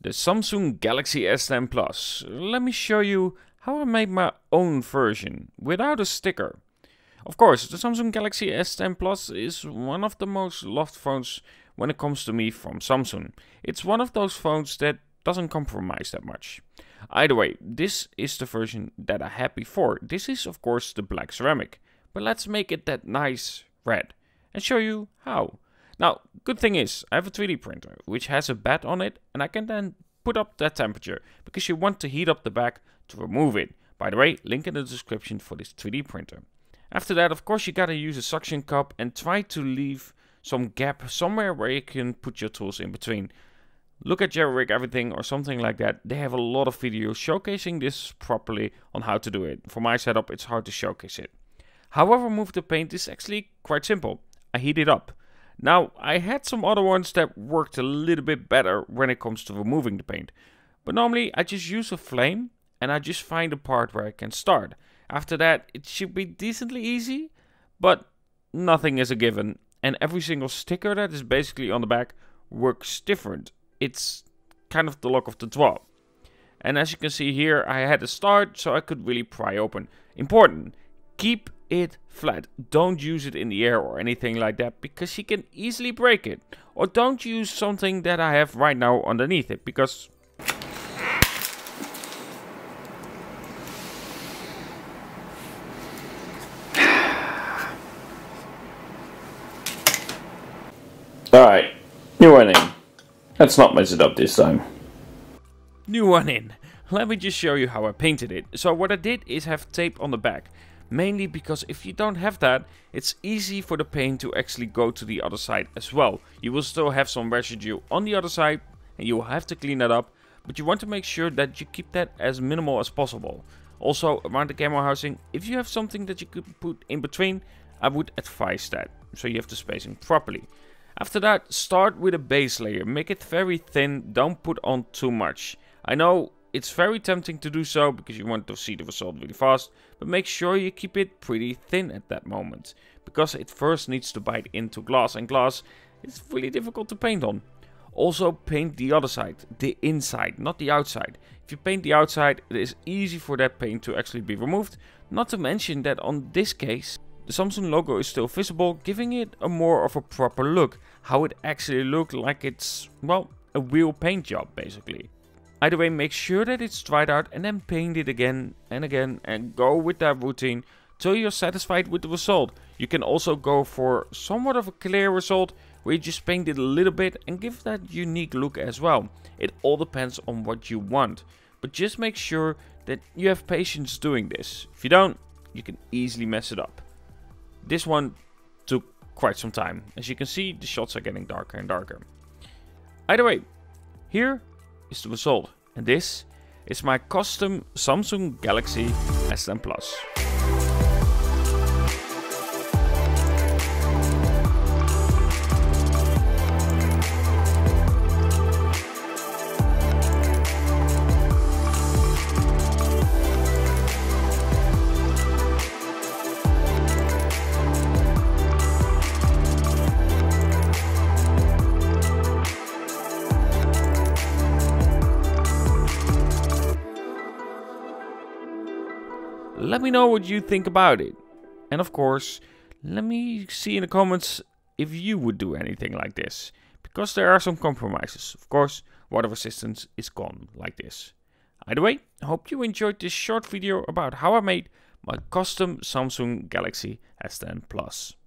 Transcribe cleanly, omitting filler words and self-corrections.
the Samsung Galaxy S10 Plus. Let me show you how I made my own version without a sticker. Of course, the Samsung Galaxy S10 Plus is one of the most loved phones when it comes to me from Samsung. It's one of those phones that doesn't compromise that much. Either way, this is the version that I had before. This is of course the black ceramic, but let's make it that nice red and show you how. Now, good thing is, I have a 3D printer, which has a bed on it, and I can then put up that temperature, because you want to heat up the back to remove it. By the way, link in the description for this 3D printer. After that, of course, you gotta use a suction cup and try to leave some gap somewhere where you can put your tools in between. Look at JerryRig Everything or something like that. They have a lot of videos showcasing this properly on how to do it. For my setup, it's hard to showcase it. However, remove the paint is actually quite simple. I heat it up. Now, I had some other ones that worked a little bit better when it comes to removing the paint. But normally, I just use a flame and I just find a part where I can start. After that, it should be decently easy, but nothing is a given. And every single sticker that is basically on the back works different. It's kind of the luck of the draw. And as you can see here, I had a start, so I could really pry open. Important, keep it flat. Don't use it in the air or anything like that, because you can easily break it. Or don't use something that I have right now underneath it, because alright, new one in. Let's not mess it up this time. New one in. Let me just show you how I painted it. So what I did is have tape on the back. Mainly because if you don't have that, it's easy for the paint to actually go to the other side as well. You will still have some residue on the other side and you will have to clean that up. But you want to make sure that you keep that as minimal as possible. Also, around the camera housing, if you have something that you could put in between, I would advise that. So you have the spacing properly. After that, start with a base layer. Make it very thin, don't put on too much. I know it's very tempting to do so because you want to see the result really fast, but make sure you keep it pretty thin at that moment, because it first needs to bite into glass, and glass is really difficult to paint on. Also paint the other side, the inside, not the outside. If you paint the outside, it is easy for that paint to actually be removed, not to mention that on this case, the Samsung logo is still visible, giving it a more of a proper look, how it actually looks like it's, well, a real paint job basically. Either way, make sure that it's dried out and then paint it again and go with that routine till you're satisfied with the result. You can also go for somewhat of a clear result where you just paint it a little bit and give that unique look as well. It all depends on what you want, but just make sure that you have patience doing this. If you don't, you can easily mess it up. This one took quite some time. As you can see, the shots are getting darker and darker. Either way, here is the result, and this is my custom Samsung Galaxy S10 Plus. Let me know what you think about it. And of course, let me see in the comments if you would do anything like this. Because there are some compromises. Of course, water resistance is gone like this. Either way, I hope you enjoyed this short video about how I made my custom Samsung Galaxy S10 Plus.